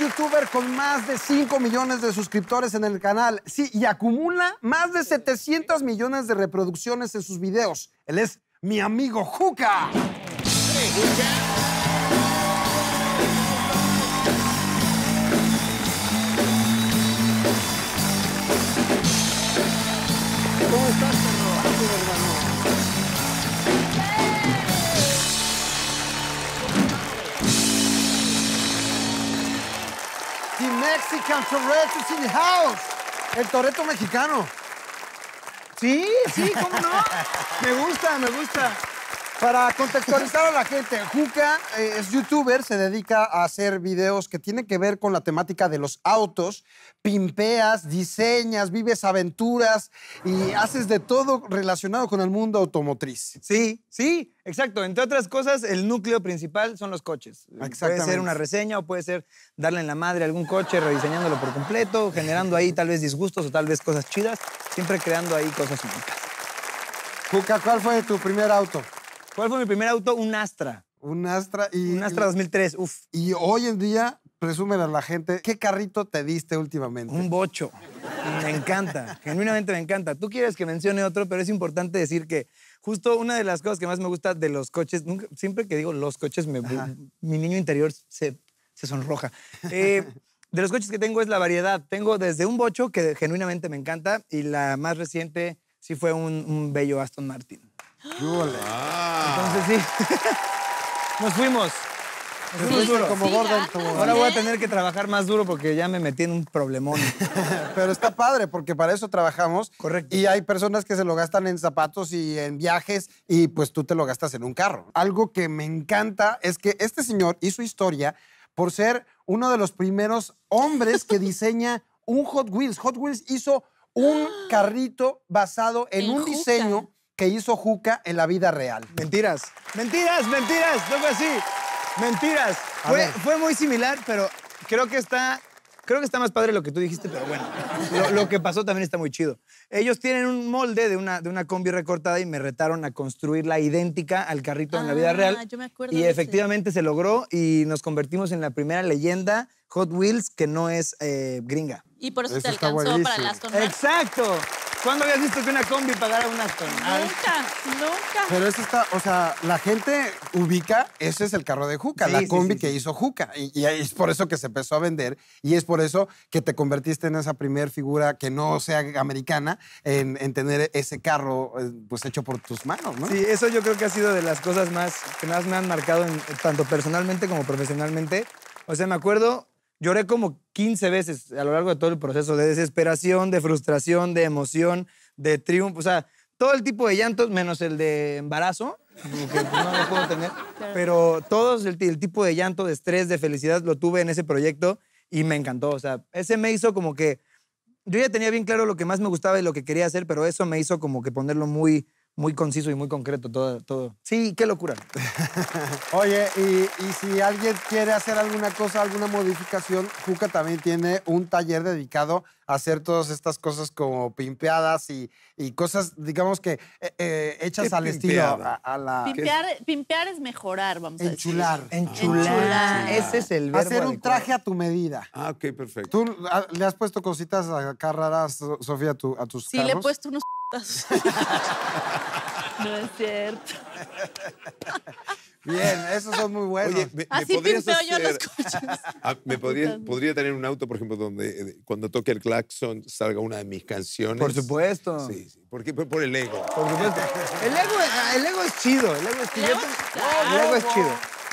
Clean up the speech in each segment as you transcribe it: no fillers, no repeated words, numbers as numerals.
youtuber con más de 5 millones de suscriptores en el canal. Sí, y acumula más de 700 millones de reproducciones en sus videos. Él es mi amigo Juca. Hey, Juca. ¿Cómo estás, hermano? The Mexican Toretto is in the house. El Toretto mexicano. Sí, ¿cómo no? Me gusta. Para contextualizar a la gente, Juca es youtuber, se dedica a hacer videos que tienen que ver con la temática de los autos, pimpeas, diseñas, vives aventuras y haces de todo relacionado con el mundo automotriz. Sí, exacto. Entre otras cosas, el núcleo principal son los coches. Puede ser una reseña o puede ser darle en la madre a algún coche, rediseñándolo por completo, generando ahí tal vez disgustos o tal vez cosas chidas, siempre creando ahí cosas únicas. Juca, ¿cuál fue tu primer auto? ¿Cuál fue mi primer auto? Un Astra. Un Astra y... Un Astra 2003, uf. Y hoy en día, presúmele a la gente, ¿qué carrito te diste últimamente? Un bocho. Me encanta, genuinamente me encanta. Tú quieres que mencione otro, pero es importante decir que justo una de las cosas que más me gusta de los coches, siempre que digo los coches, mi niño interior se sonroja. De los coches que tengo es la variedad. Tengo desde un bocho, que genuinamente me encanta, y la más reciente sí fue un bello Aston Martin. Entonces sí, nos fuimos. Como Gordon. Ahora voy a tener que trabajar más duro porque ya me metí en un problemón. Pero está padre porque para eso trabajamos. Correcto. Y hay personas que se lo gastan en zapatos y en viajes y pues tú te lo gastas en un carro. Algo que me encanta es que este señor hizo historia por ser uno de los primeros hombres que diseña un Hot Wheels. Hot Wheels hizo un carrito basado en un diseño que hizo Juca en la vida real. Mentiras, no fue así. Mentiras. Fue muy similar, pero creo que está más padre lo que tú dijiste, pero bueno, lo que pasó también está muy chido. Ellos tienen un molde de una combi recortada y me retaron a construirla idéntica al carrito en la vida real. Yo me acuerdo y efectivamente se logró y nos convertimos en la primera leyenda Hot Wheels que no es gringa. Y por eso te alcanzó para el Aston Martin. ¡Exacto! ¿Cuándo habías visto que una combi pagara un Aston? Nunca. Pero eso está, o sea, la gente ubica, ese es el carro de Juca, la combi que hizo Juca. Y es por eso que se empezó a vender y es por eso que te convertiste en esa primer figura que no sea americana en tener ese carro pues hecho por tus manos, ¿no? Sí, eso yo creo que ha sido de las cosas que más me han marcado tanto personalmente como profesionalmente. O sea, me acuerdo, lloré como 15 veces a lo largo de todo el proceso, de desesperación, de frustración, de emoción, de triunfo. O sea, todo el tipo de llantos, menos el de embarazo, que no lo puedo tener. Claro. Pero todos el tipo de llanto, de estrés, de felicidad, lo tuve en ese proyecto y me encantó. O sea, ese me hizo como que... Yo ya tenía bien claro lo que más me gustaba y lo que quería hacer, pero eso me hizo como que ponerlo muy conciso y muy concreto todo. Sí, qué locura. Oye, y si alguien quiere hacer alguna cosa, alguna modificación, Juca también tiene un taller dedicado a hacer todas estas cosas como pimpeadas y cosas, digamos que hechas al estilo a la... Pimpear es mejorar, vamos a decir. Enchular. Ese es el verbo hacer un adecuado. traje a tu medida. Ah, ok, perfecto. ¿Tú le has puesto cositas acá raras, Sofía, a tus carros? Sí, le he puesto unos No es cierto. Bien, esos son muy buenos. Oye, así pimpeo yo los coches. ¿Podría tener un auto, por ejemplo, donde cuando toque el claxon salga una de mis canciones? Por supuesto. Sí. Por el ego. Por supuesto. El ego es chido. El ego es chido.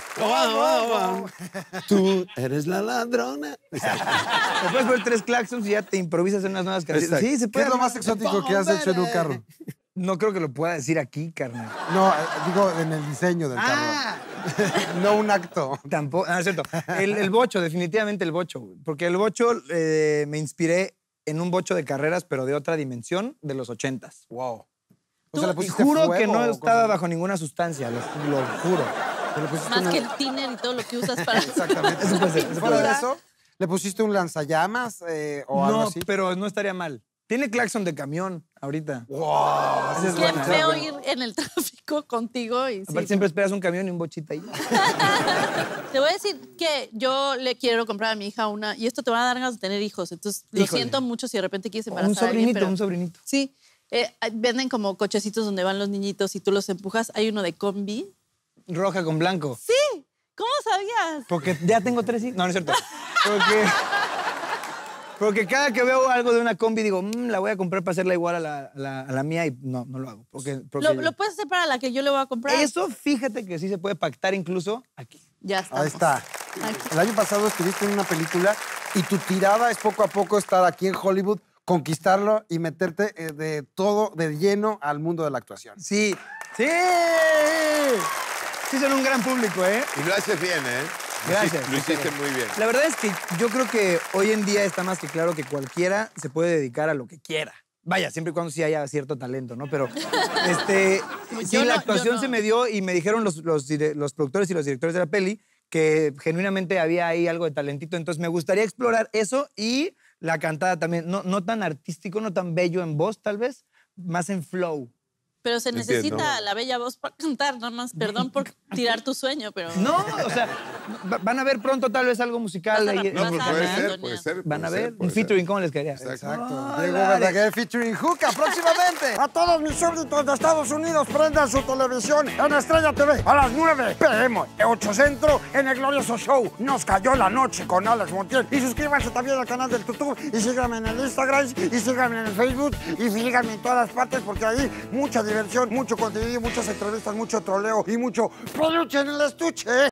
Tú eres la ladrona. Te puedes poner 3 claxons y ya te improvisas en unas nuevas canciones. Exacto. Sí, se ¿Qué puede. es lo más exótico que has hecho en un carro? No creo que lo pueda decir aquí, carnal. No, digo en el diseño del carro. No un acto. Tampoco, no es cierto. El bocho, definitivamente el bocho. Güey. Porque el bocho me inspiré en un bocho de carreras, pero de otra dimensión, de los 80s. Wow. O sea, ¿le Y pusiste juro fuego que no o estaba cosas? bajo ninguna sustancia, lo juro. Más que el tiner y todo lo que usas para... Exactamente. Eso puede ser. ¿Fuera de eso? ¿Le pusiste un lanzallamas o algo No, así? pero no estaría mal. Tiene claxon de camión ahorita. ¡Wow! Esa es Qué buena. feo ir en el tráfico contigo y Aparte sí. siempre esperas un camión y un bochita ahí. Te voy a decir que yo le quiero comprar a mi hija una, y esto te va a dar ganas de tener hijos, entonces lo Híjole. siento mucho si de repente quieres Un embarazar a alguien, sobrinito, pero- un sobrinito. Sí, venden como cochecitos donde van los niñitos y tú los empujas. Hay uno de combi. Roja con blanco. Sí, ¿cómo sabías? Porque ya tengo 3 hijos. No, no es cierto. Porque cada que veo algo de una combi digo, la voy a comprar para hacerla igual a la mía y no lo hago. Porque Lo puedes hacer para la que yo le voy a comprar. eso, fíjate que sí se puede pactar incluso aquí. Ya está. Ahí está. Aquí. El año pasado estuviste en una película y tu tirada es poco a poco estar aquí en Hollywood, conquistarlo y meterte de todo, de lleno al mundo de la actuación. Sí, sí. Sí son un gran público, ¿eh? Y lo haces bien, ¿eh? Gracias. Lo hiciste muy bien. La verdad es que yo creo que hoy en día está más que claro que cualquiera se puede dedicar a lo que quiera. Vaya, siempre y cuando sí haya cierto talento, ¿no? Pero, sí, Yo la no, actuación yo no. se me dio y me dijeron los productores y los directores de la peli que genuinamente había ahí algo de talentito. Entonces me gustaría explorar eso y la cantada también. No tan artístico, no tan bello en voz, tal vez, más en flow. Pero se Entiendo. necesita la bella voz para cantar, nada más. Perdón por tirar tu sueño, pero... No, o sea, van a ver pronto tal vez algo musical. Vas a ahí. rap- No, vas pero a puede ganar, ser, Antonia. puede ser. Van a puede ver ser, puede un ser. featuring, ¿cómo les quedaría? Exacto. Ay, Diego dale. Verdaguer featuring Juca próximamente. A todos mis súbditos de Estados Unidos, prendan su televisión en Estrella TV a las 9 p.m. 8 Centro en el glorioso show Nos Cayó la Noche con Alex Montiel. Y suscríbanse también al canal del YouTube y síganme en el Instagram y síganme en el Facebook y síganme en todas partes porque ahí mucha diversión, mucho contenido, muchas entrevistas, mucho troleo y mucho peluche en el estuche.